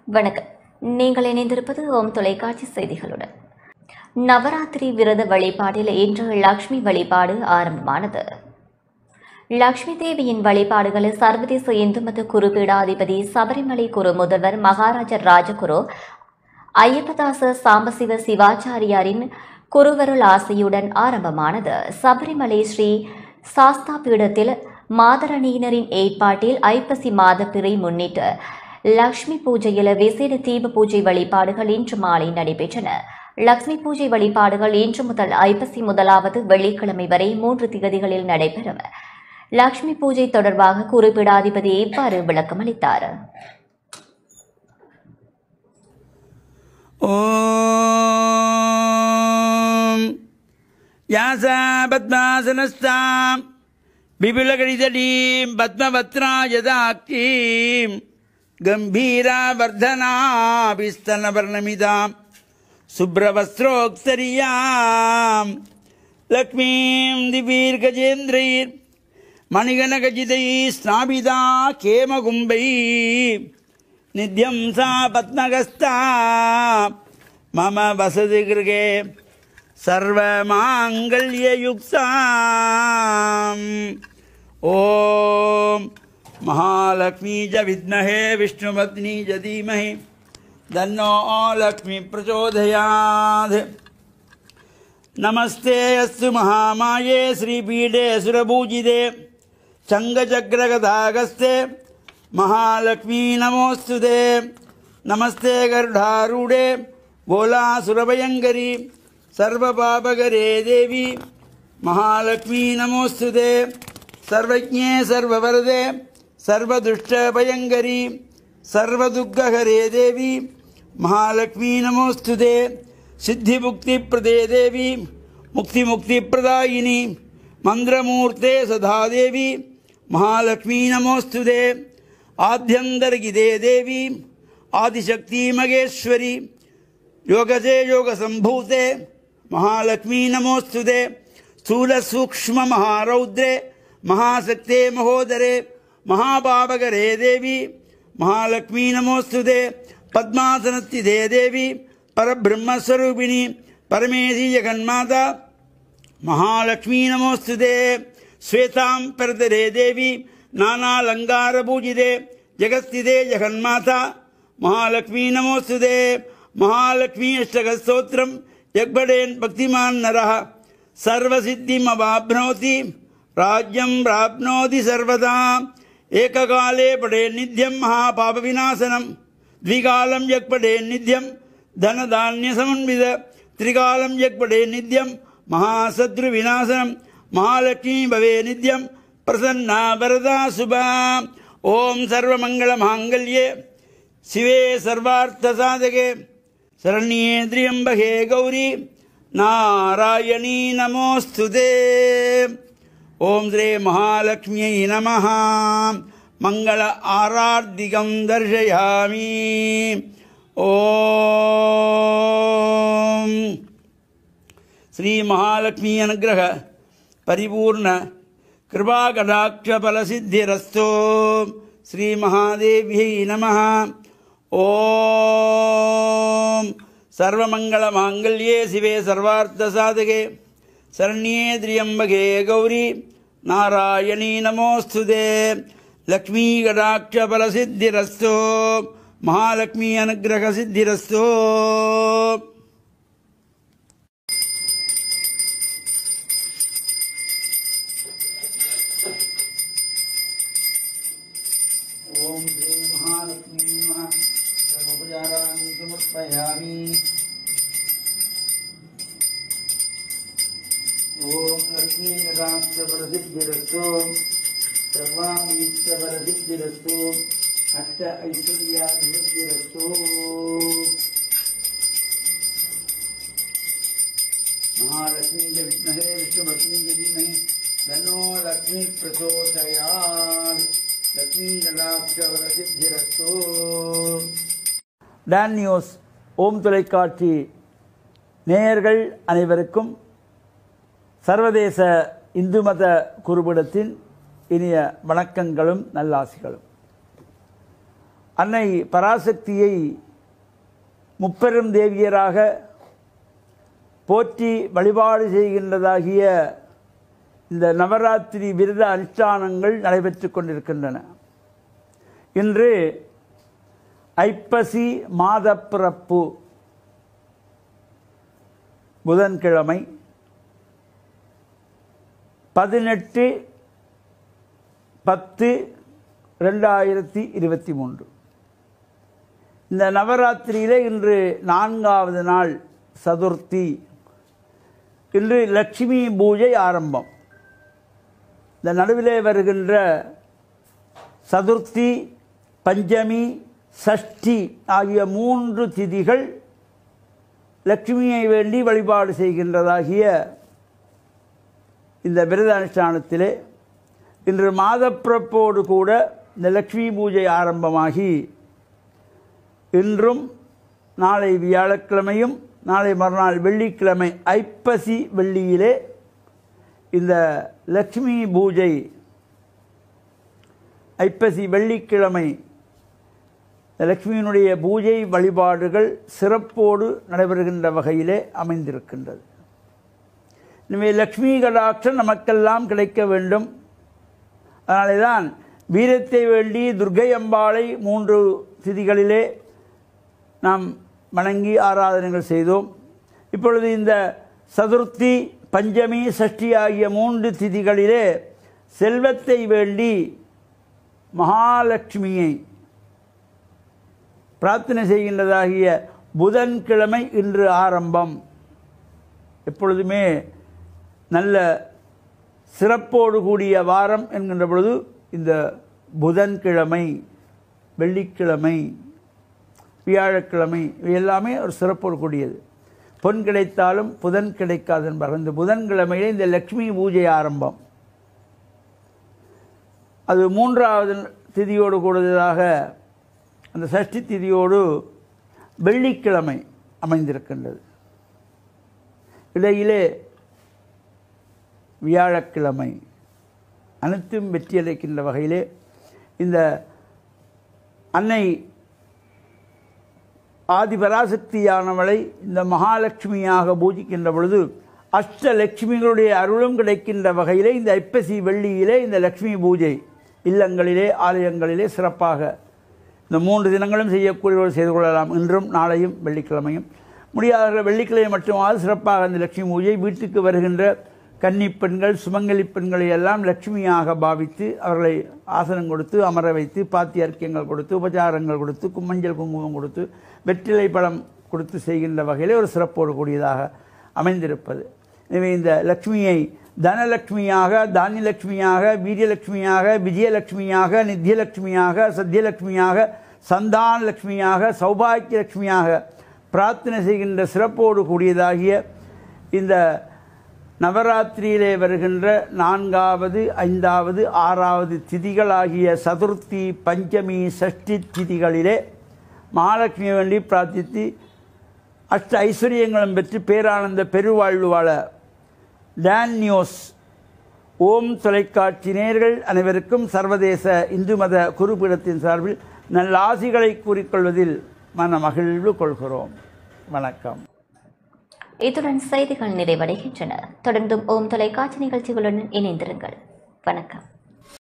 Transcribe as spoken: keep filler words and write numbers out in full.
வணக்கம். நீங்கள் இணைந்திருப்பது ஓம் தொலைக்காட்சி செய்திகளுடன். நவராத்திரி விரத வழிபாட்டில் இன்று லக்ஷ்மி வழிபாடு ஆரம்பமானது. லக்ஷ்மி தேவியின் வழிபாடுகளை சர்வதேச இந்து மத குருபீடாதிபதி சபரிமலை குரு முதல்வர் மகாராஜர் ராஜகுரு ஐயப்பதாச சாம்பசிவ சிவாச்சாரியாரின் குருவருள் ஆசையுடன் ஆரம்பமானது. சபரிமலை ஸ்ரீ சாஸ்தா பீடத்தில் மாதரணியினரின் ஏற்பாட்டில் ஐப்பசி மாத பிறை முன்னிட்டு லக்ஷ்மி பூஜையில் விசேட தீப பூஜை வழிபாடுகள் இன்று மாலை நடைபெற்றன. லக்ஷ்மி பூஜை வழிபாடுகள் இன்று முதல் ஐப்பசி முதலாவது வெள்ளிக்கிழமை வரை மூன்று திகதிகளில் நடைபெறும். லக்ஷ்மி பூஜை தொடர்பாக குருபீடாதிபதி இவ்வாறு விளக்கமளித்தார். ஓம் யாசா பத்மாசனஸ்தாம் விபுலகணிதடீம் பத்மவத்ராயதாக்கீம் गंभीरावर्धनाभिस्तनवर्णमिदां शुभ्रवस्त्रोक्तरीयां लक्ष्मीं दिवीर्गजेन्द्रैर् मणिगणगजितैः स्नाभिदा केमकुम्भैः नित्यं सा पद्मगस्ता मम वसति गृहे सर्वमाङ्गल्ययुक्ताम् ओम महालक्ष्मी च विद्महे विष्णुपत्नी च धीमहि तन्नो लक्ष्मी प्रचोदयात्। नमस्ते अस्तु महामाये श्रीपीठे सुरपूजिते शङ्खचक्रगदागस्ते महालक्ष्मी नमोस्तुते। नमस्ते गरुडारूढे गोलासुरभयङ्करी सर्वपापकरे देवी महालक्ष्मी नमोस्तुते। सर्वज्ञे सर्ववरदे सर्वदुष्टभयङ्करी सर्वदुःखहरे देवी महालक्ष्मी नमोस्तुते। सिद्धिमुक्तिप्रदे देवी मुक्तिमुक्तिप्रदायिनी मन्द्रमूर्ते सदा देवी महालक्ष्मी नमोस्तुते। आद्यन्तर्गिते देवी आदिशक्ति महेश्वरी योगसे योगसम्भूते महालक्ष्मी नमोस्तुते। स्थूलसूक्ष्म महारौद्रे महाशक्ते महोदरे महापापकरे देवी महालक्ष्मी नमोस्तुते। पद्मासनस्थिते देवी परब्रह्मस्वरूपिणी परमेशी जगन्माता महालक्ष्मी नमोस्तुते। श्वेतांबरधरे देवी नानालंकारपूजिते जगत्स्थिते जगन्माता महालक्ष्मी नमोस्तुते। महालक्ष्मी अष्टकस्तोत्रं यज्ञपठेन् भक्तिमान् नरः सर्वसिद्धिमवाप्नोति राज्यं प्राप्नोति सर्वदा। एककाले पठे नित्यं महापापविनाशनं द्विकालं यक्पठे नित्यं धनधान्यसमन्वित त्रिकालं यक्पठे नित्यं महाशत्रुविनाशनं महालक्ष्मी भवे नित्यं प्रसन्ना वरदा शुभा। ओम सर्वमंगलमांगल्ये शिवे सर्वार्थसाधके शरण्ये त्र्यंबके गौरी नारायणी नमोस्तुते। ओम श्री महालक्ष्म्यै नमः। मंगल आरार्तिकं दर्शयामि। ओम श्री महालक्ष्मी अनुग्रह परिपूर्ण कृपा कटाक्ष फल सिद्धिरस्तु। श्री महादेव्यै नमः। ओम सर्वमंगल मांगल्ये शिवे सर्वार्थ साधके शरण्ये त्र्यंबके गौरी नारायणी नमोस्तुते। लक्ष्मी कटाक्ष फल सिद्धिरस्तु। महालक्ष्मी अनुग्रह सिद्धिरस्तु। ओम श्री महालक्ष्मी नमः। सर्वोपचाराणि समर्पयामि। ओम लक्ष्मी कटाक्ष फल सिद्धिरस्तु। सर्वाभीष्ट फल सिद्धिरस्तु। अष्ट ऐश्वर्याभिवृद्धिरस्तु। महालक्ष्मी च विद्महे विष्णुपत्नी च धीमहि तन्नो लक्ष्मी प्रचोदयात्। लक्ष्मी कटाक्ष फल सिद्धिरस्तु। டான் நியூஸ் ஓம் தொலைக்காட்சி நேயர்கள் அனைவருக்கும் சர்வதேச இந்து மத குருபீடத்தின் இனிய வணக்கங்களும் நல்லாசிகளும். அன்னை பராசக்தியை முப்பெரும் தேவியராக போற்றி வழிபாடு செய்கின்றதாகிய இந்த நவராத்திரி விரத அனுஷ்டானங்கள் நடைபெற்று கொண்டிருக்கின்றன. இன்று ஐப்பசி மாதப்பிறப்பு புதன்கிழமை பதினெட்டு பத்து ரெண்டாயிரத்தி இருபத்தி மூன்று. இந்த நவராத்திரியிலே இன்று நான்காவது நாள் சதுர்த்தி. இன்று லட்சுமி பூஜை ஆரம்பம். இந்த நடுவிலே வருகின்ற சதுர்த்தி, பஞ்சமி, சஷ்டி ஆகிய மூன்று திதிகள் லட்சுமியை வேண்டி வழிபாடு செய்கின்றதாகிய இந்த விரத அனுஷ்டானத்திலே இன்று மாதப்பிறப்போடு கூட இந்த லட்சுமி பூஜை ஆரம்பமாகி இன்றும் நாளை வியாழக்கிழமையும் நாளை மறுநாள் வெள்ளிக்கிழமை ஐப்பசி வெள்ளியிலே இந்த லட்சுமி பூஜை ஐப்பசி வெள்ளிக்கிழமை லட்சுமியினுடைய பூஜை வழிபாடுகள் சிறப்போடு நடைபெறுகின்ற வகையிலே அமைந்திருக்கின்றது. எனவே லக்ஷ்மி கடாட்சம் நமக்கெல்லாம் கிடைக்க வேண்டும். அதனாலே தான் வீரத்தை வேண்டி துர்க்கை அம்பாளை மூன்று திதிகளிலே நாம் வணங்கி ஆராதனைகள் செய்தோம். இப்பொழுது இந்த சதுர்த்தி, பஞ்சமி, சஷ்டி ஆகிய மூன்று திதிகளிலே செல்வத்தை வேண்டி மகாலட்சுமியை பிரார்த்தனை செய்கின்றதாகிய புதன்கிழமை இன்று ஆரம்பம். எப்பொழுதுமே நல்ல சிறப்போடு கூடிய வாரம் என்கின்ற பொழுது இந்த புதன்கிழமை, வெள்ளிக்கிழமை, வியாழக்கிழமை இவை எல்லாமே ஒரு சிறப்போடு கூடியது. பொன் கிடைத்தாலும் புதன் கிடைக்காது என்பார். இந்த புதன்கிழமையிலே இந்த லட்சுமி பூஜை ஆரம்பம். அது மூன்றாவது திதியோடு கூடுதலாக அந்த சஷ்டி திதியோடு வெள்ளிக்கிழமை அமைந்திருக்கின்றது. இடையிலே வியாழக்கிழமை. அனைத்தும் வெற்றியளிக்கின்ற வகையிலே இந்த அன்னை ஆதிபராசக்தியானவளை இந்த மகாலட்சுமியாக பூஜிக்கின்ற பொழுது அஷ்டலட்சுமிகளுடைய அருளும் கிடைக்கின்ற வகையிலே இந்த ஐப்பசி வெள்ளியிலே இந்த லட்சுமி பூஜை இல்லங்களிலே ஆலயங்களிலே சிறப்பாக இந்த மூன்று தினங்களும் செய்யக்கூடியவர்கள் செய்து கொள்ளலாம். இன்றும் நாளையும் வெள்ளிக்கிழமையும் முடியாத வெள்ளிக்கிழமை மட்டுமாவது சிறப்பாக இந்த லட்சுமி பூஜை வீட்டுக்கு வருகின்ற கன்னி பெண்கள், சுமங்கலி பெண்களை எல்லாம் லட்சுமியாக பாவித்து அவர்களை ஆசனம் கொடுத்து அமர வைத்து பாத்தி அர்க்கியங்கள் கொடுத்து உபச்சாரங்கள் கொடுத்து மஞ்சள் குங்குமம் கொடுத்து வெற்றிலை பழம் கொடுத்து செய்கின்ற வகையிலே ஒரு சிறப்போடு கூடியதாக அமைந்திருப்பது. எனவே இந்த லட்சுமியை தனலட்சுமியாக, தானியலட்சுமியாக, வீரியலட்சுமியாக, விஜயலட்சுமியாக, நித்தியலட்சுமியாக, சத்தியலட்சுமியாக, சந்தான லட்சுமியாக, சௌபாக்கிய லட்சுமியாக பிரார்த்தனை செய்கின்ற சிறப்போடு கூடியதாகிய இந்த நவராத்திரியிலே வருகின்ற நான்காவது, ஐந்தாவது, ஆறாவது திதிகளாகிய சதுர்த்தி, பஞ்சமி, சஷ்டி திதிகளிலே மகாலட்சுமியை வேண்டி பிரார்த்தித்து அஷ்ட ஐஸ்வர்யங்களும் பெற்று பேரானந்த பெருவாழ்வு வாழ டான் நியூஸ் ஓம் தொலைக்காட்சி நேயர்கள் அனைவருக்கும் சர்வதேச இந்து மத குருபீடத்தின் சார்பில் நல்ல ஆசிகளை கூறிக்கொள்வதில் மன மகிழ்வு கொள்கிறோம். வணக்கம். இத்துடன் செய்திகள் நிறைவடைகின்றன. தொடர்ந்தும் ஓம் தொலைக்காட்சி நிகழ்ச்சிகளுடன் இணைந்திருங்கள். வணக்கம்.